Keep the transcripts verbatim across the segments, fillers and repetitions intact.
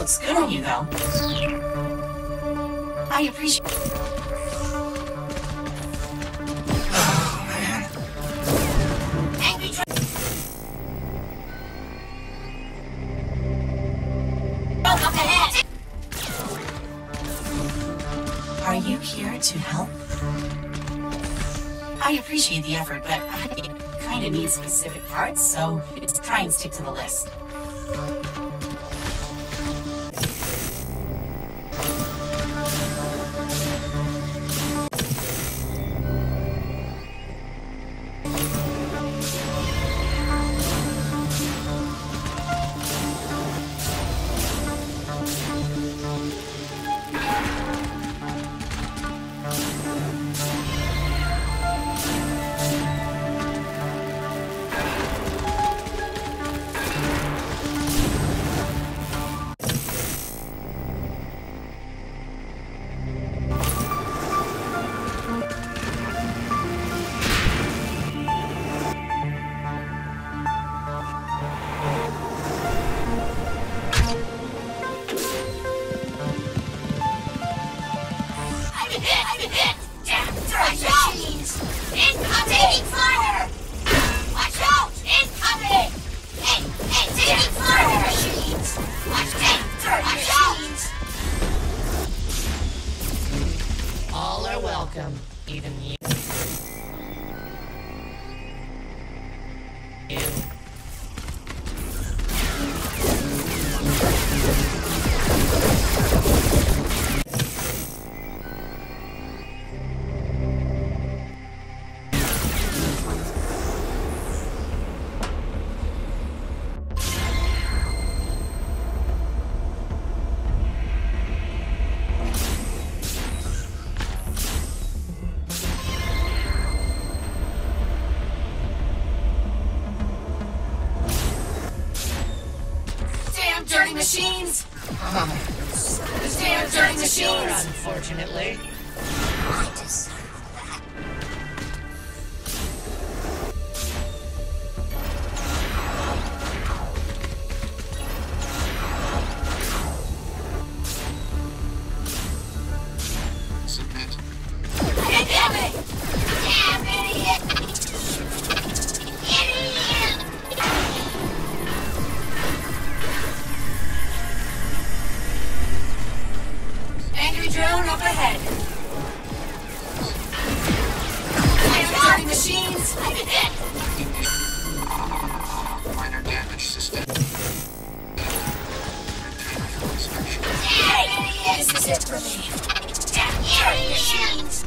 Looks good on you, though. I appreciate... Oh, man. Angry tra- Oh, up ahead! Are you here to help? I appreciate the effort, but I kind of need specific parts, so let's try and stick to the list. Dirty machines! Oh, the damn dirty machines! Unfortunately. I deserve that. Submit. Damn it! Damn idiot! Idiot! Angry drone up ahead. Dirty machines! I'm hit! Minor damage sustained. Damn idiot! This is it for me. Damn dirty machines!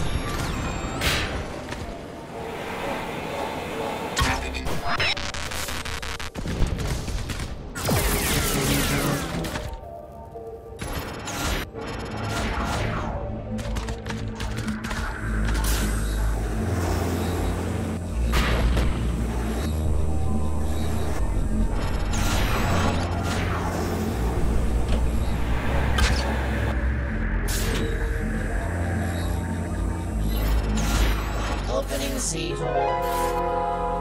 Opening Z-hole.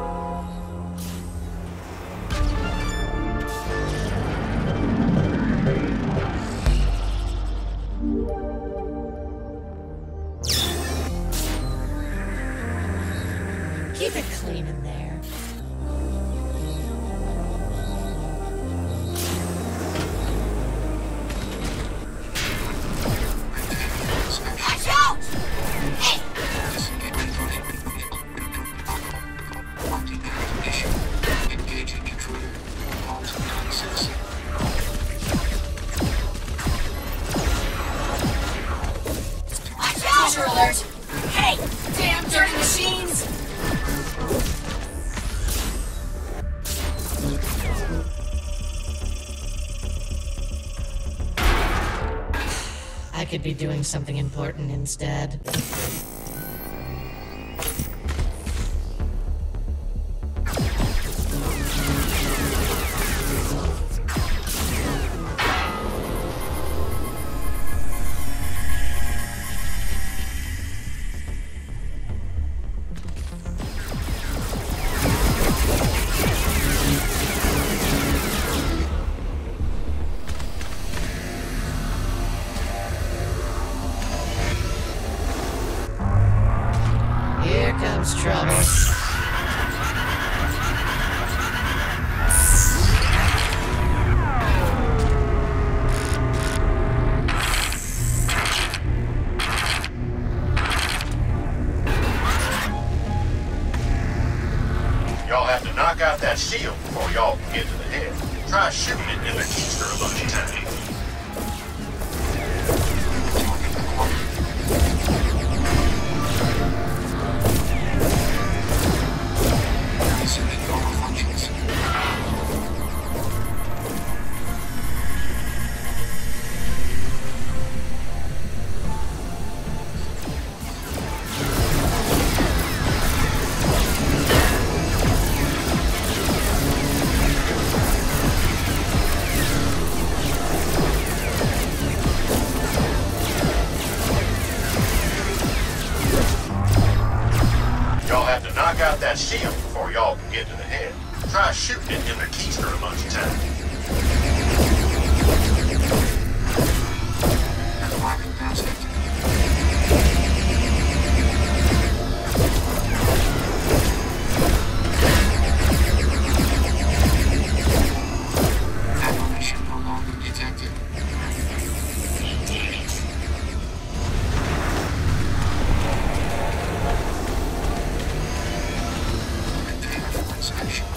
Keep it clean in there. Watch out! Hey! Engaging intruder. Alt-non-citizen. Watch out! Treasure alert! Hey! Damn dirty machines! I could be doing something important instead. Y'all have to knock out that shield before y'all can get to the head. Try shooting it in the keister a bunch of times. Resuming normal functions. Knock out that shield before y'all can get to the head. Try shooting it in the keister a bunch of times. Alarming prospect. Apparition no longer detected. Inspection.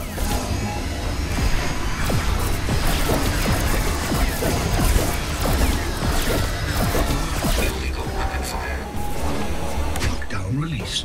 Illegal weapon fire. Lockdown released.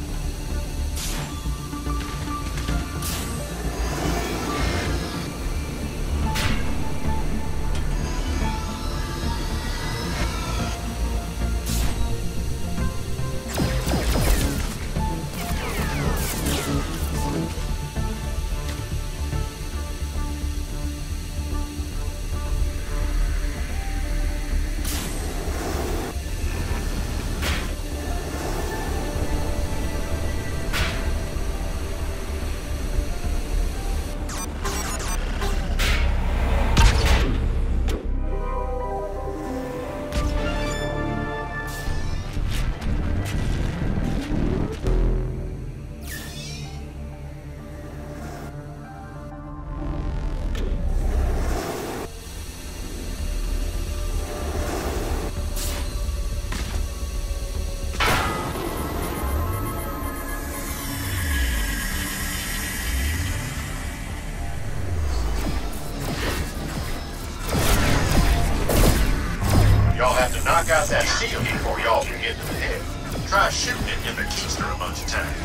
Knock out that shield before y'all can get to the head. Try shooting it in the keister a bunch of times.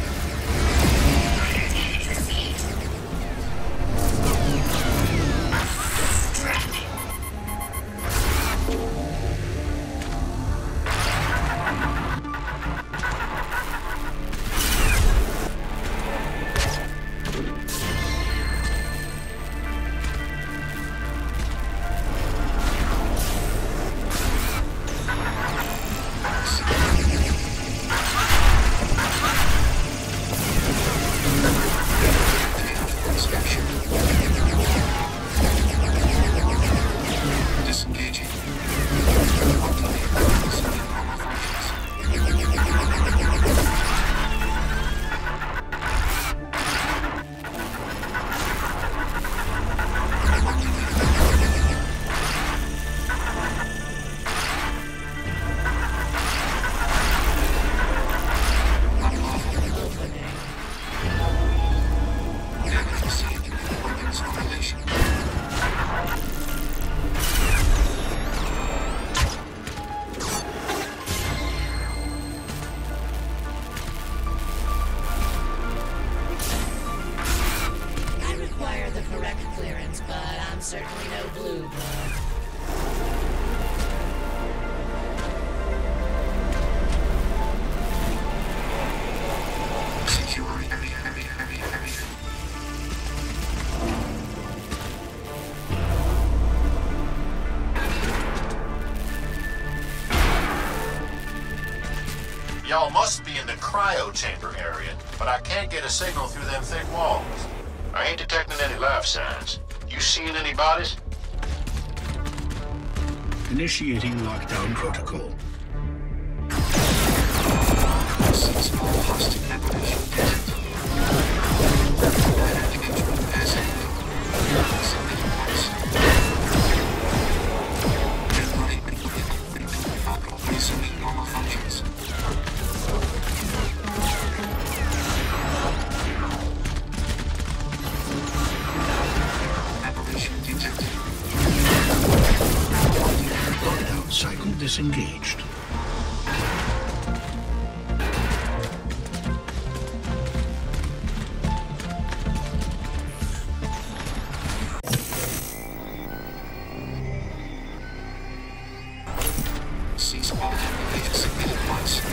Certainly no blue blood. Secure area, area, area, area. Y'all must be in the cryo chamber area, but I can't get a signal through them thick walls. I ain't detecting any life signs. You seeing any bodies? Initiating lockdown protocol. Cease all hostile apparition detected. Adding into passive. Submitting parts. Resuming normal functions. disengaged. Cease all activated submitted once.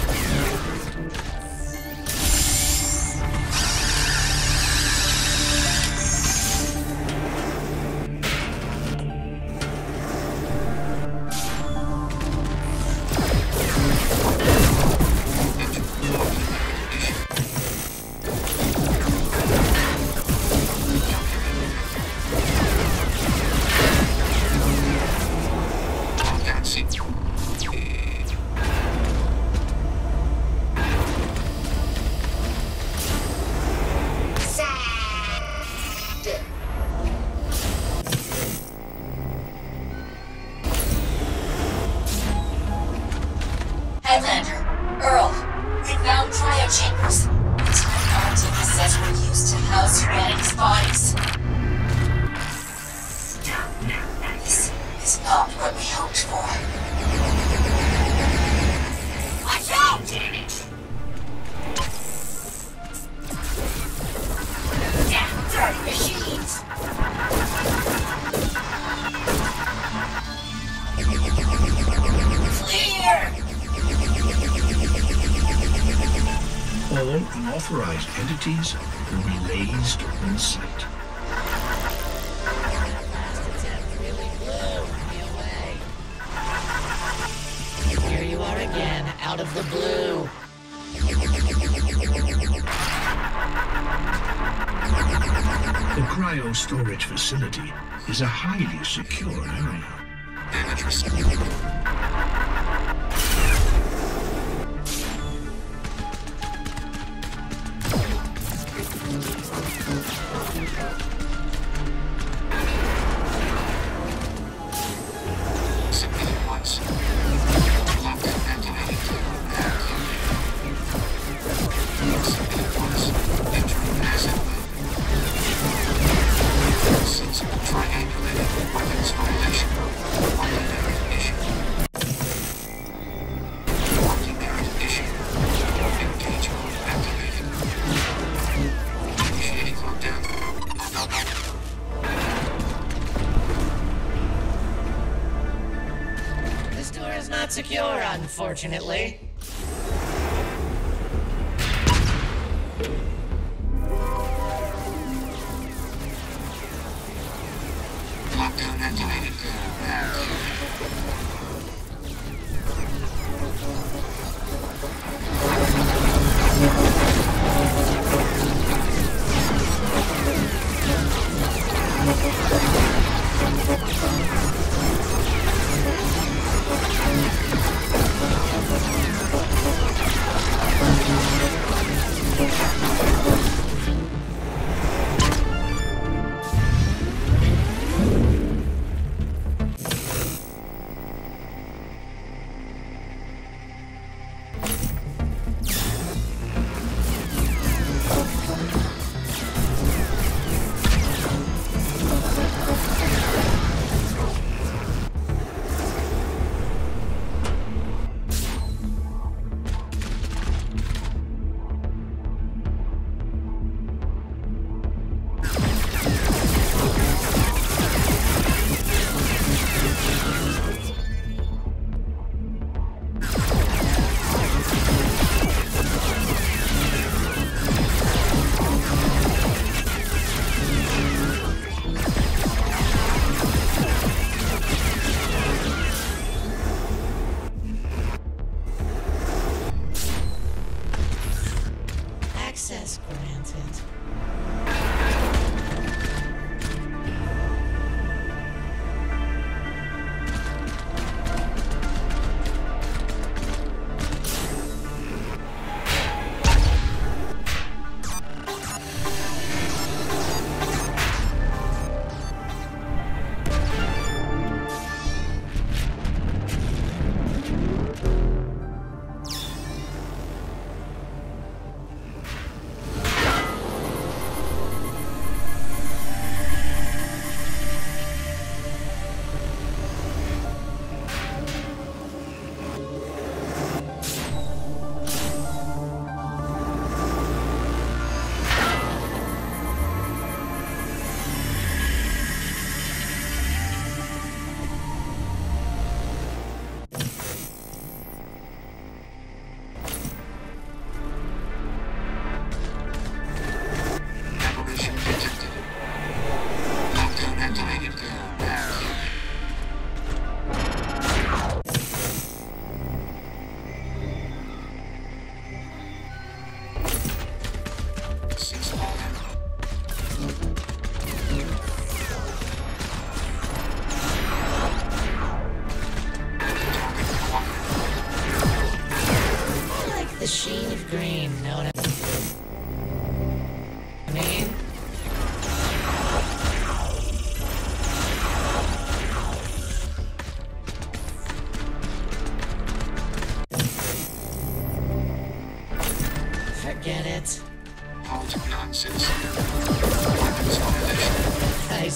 Headlander, Earl, we found cryo chambers. The technology cassettes were used to house humanity's bodies. This is not what we hoped for. Watch out! Damn dirty machines! Clear! All unauthorized entities will be razed on sight. Here you are again, out of the blue. The cryo storage facility is a highly secure area. Damage received. Submitted once. Lockdown activated. Submitted once. Entering asset mode. Sensible triangulated weapons violation. Multi-merit issue. Multi-merit issue. Engage mode activated. Initiating lockdown. This door is not secure, unfortunately. Lockdown activated.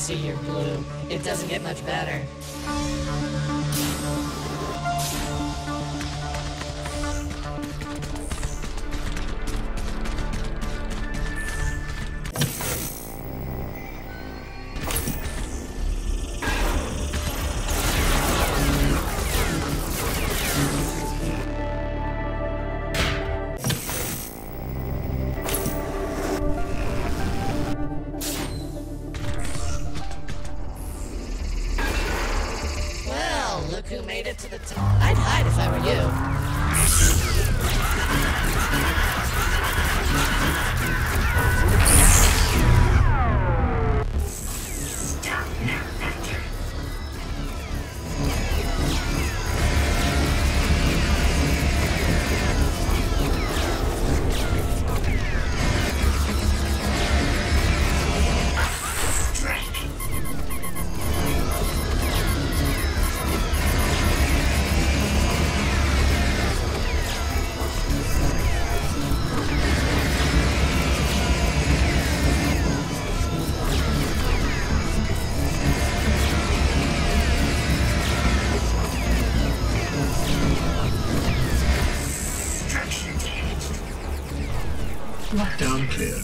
see you're blue. It doesn't get much better. Look who made it to the top. I'd hide if I were Lockdown cleared.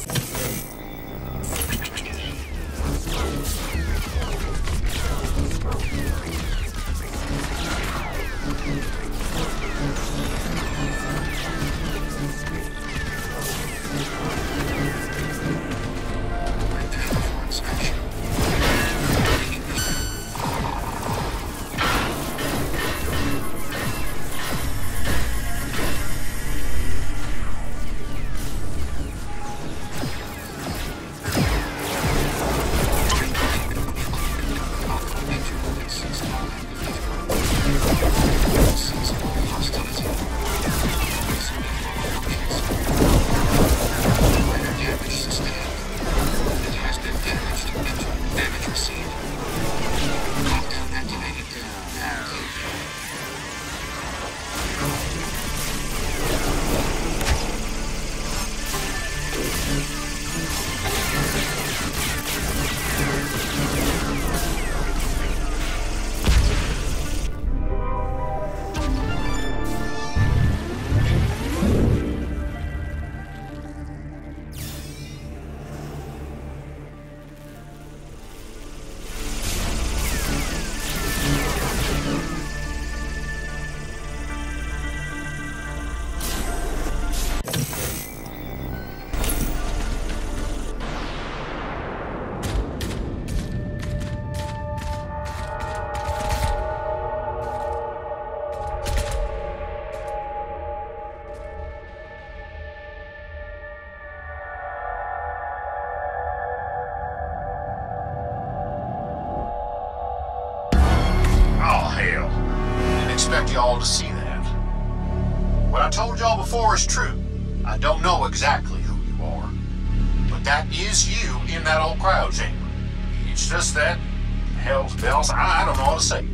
Y'all to see that. What I told y'all before is true. I don't know exactly who you are, but that is you in that old cryo chamber. It's just that, hell's bells, I don't know how to say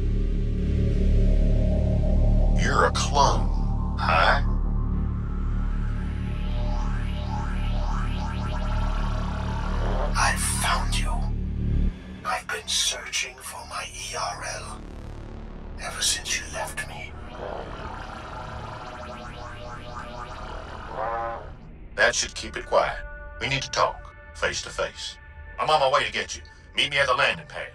it. You're a clone, huh? I've found you. I've been searching for my E R L ever since you left me. That should keep it quiet. We need to talk, face to face. I'm on my way to get you. Meet me at the landing pad.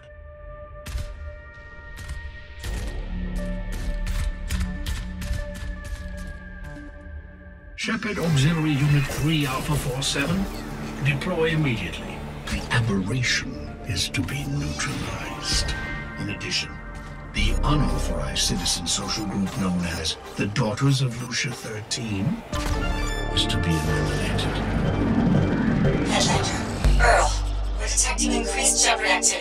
Shepard Auxiliary Unit three Alpha forty-seven, deploy immediately. The aberration is to be neutralized. In addition, the unauthorized citizen social group known as the Daughters of Lucia thirteen is to be eliminated. Headlander, Earl, we're detecting increased Shepard activity.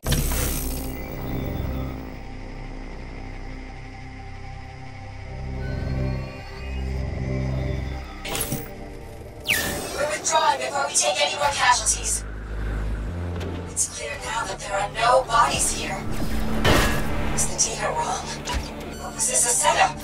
We're withdrawing before we take any more casualties. It's clear now that there are no bodies here. Was the data wrong? Or was this a setup?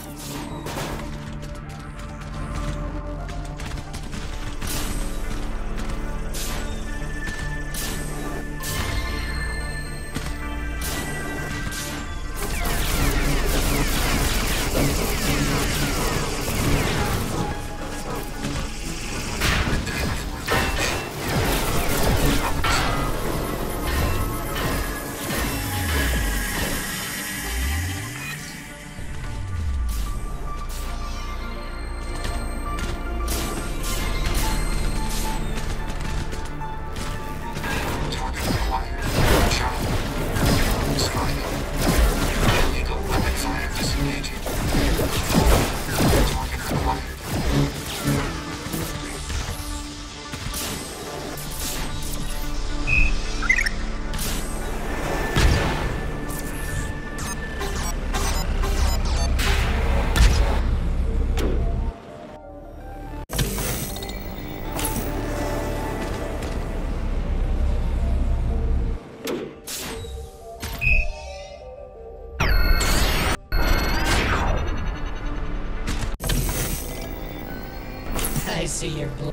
see your bl-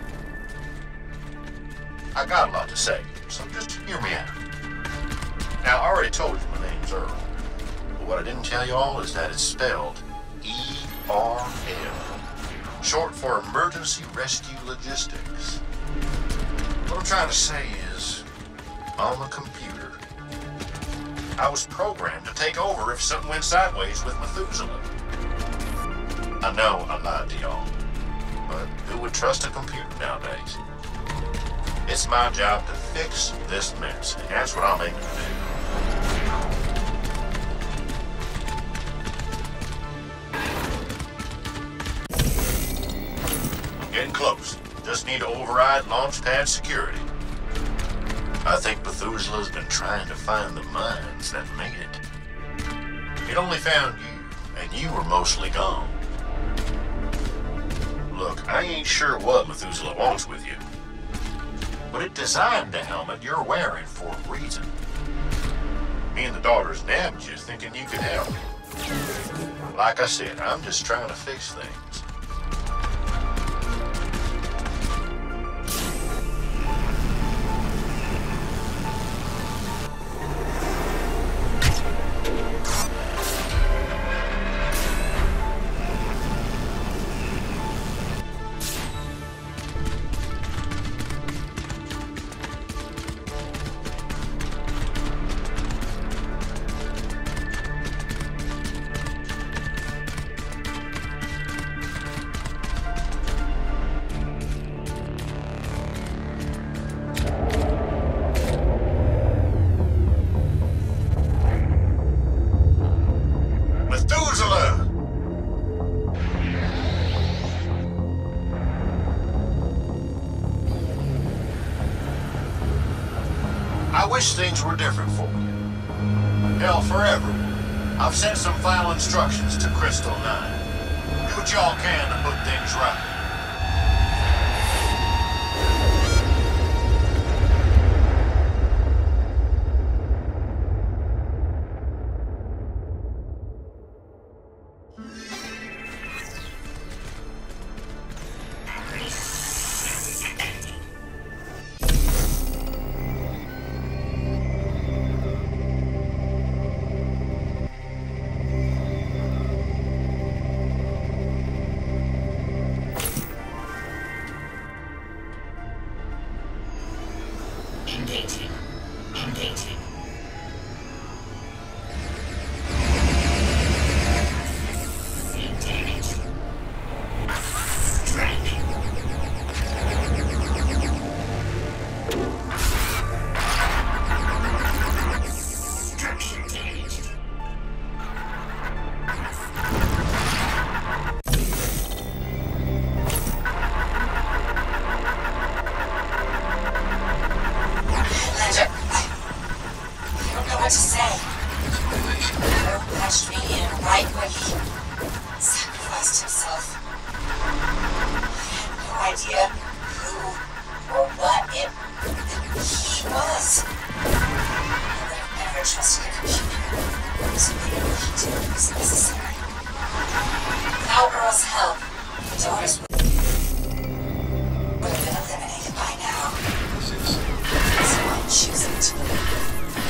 I got a lot to say, so just hear me out. Now, I already told you my name's Earl, but what I didn't tell you all is that it's spelled E R L, short for Emergency Rescue Logistics. What I'm trying to say is, on the computer, I was programmed to take over if something went sideways with Methuselah. I know I lied to y'all, but who would trust a computer nowadays? It's my job to fix this mess, and that's what I'm aiming to do. I'm getting close. Just need to override launch pad security. I think Methuselah's been trying to find the mines that made it. It only found you, and you were mostly gone. Look, I ain't sure what Methuselah wants with you, but it designed the helmet you're wearing for a reason. Me and the daughters nabbed you thinking you could help. Like I said, I'm just trying to fix things. I wish things were different for you. Hell, forever. I've sent some final instructions to Crystal nine. Do what y'all can to put things right. Engaging. Engaging. Damage. Strike. Structure damage. What to say? Earl patched me in right when he sacrificed himself. I had no idea who or what it he was. I would have never trusted a computer, so maybe what he did was necessary. Without Earl's help, the daughters would have been eliminated by now. So I'm choosing to believe.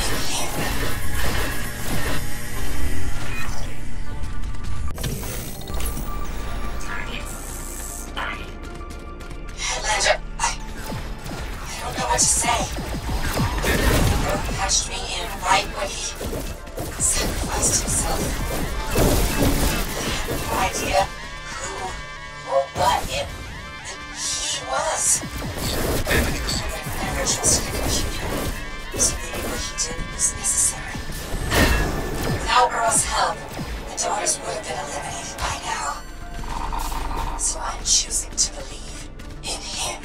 Headlander, I, I don't know what to say. Earl patched me in right when he sacrificed himself. I had no idea who or what it he was. I would have never trusted a computer, so maybe what he did was necessary. Without Earl's help, the daughters would have been eliminated by now. So I'm choosing to believe in him.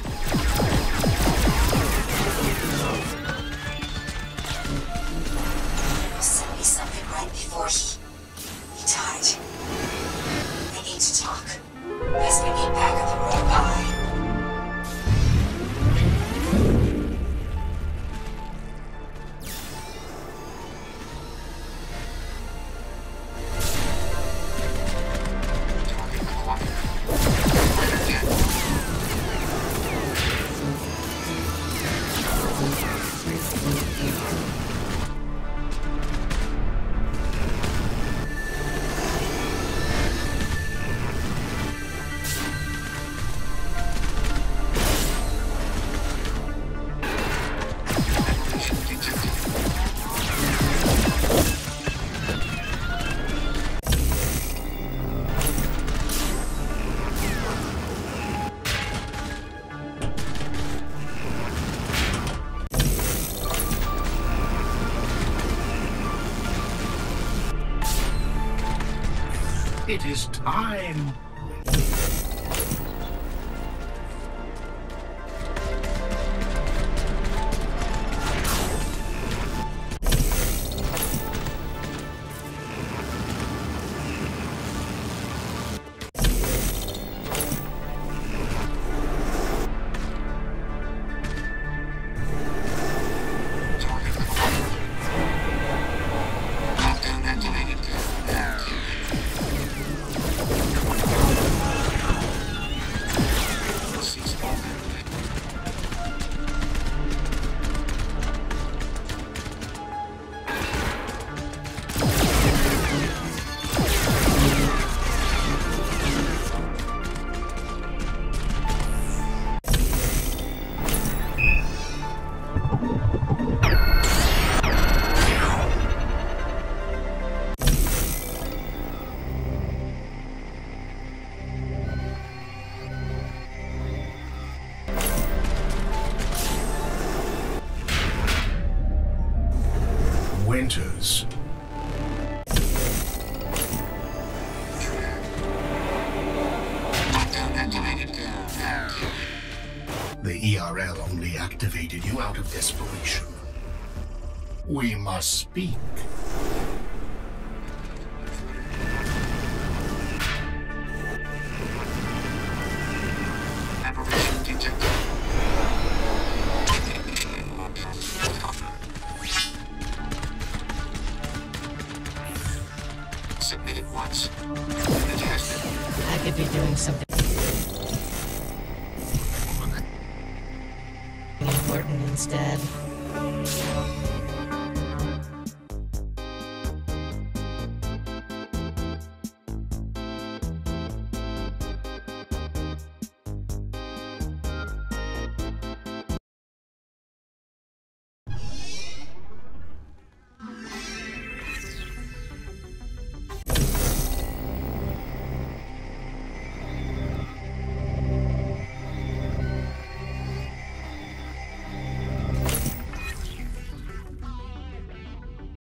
Earl sent me something right before he... he died. We need to talk. Best we meet back at the road by. Target It is time. Winters. The E R L only activated you out of desperation. We must speak. Apparition detected. Submit it once. Fantastic. I could be doing something important instead.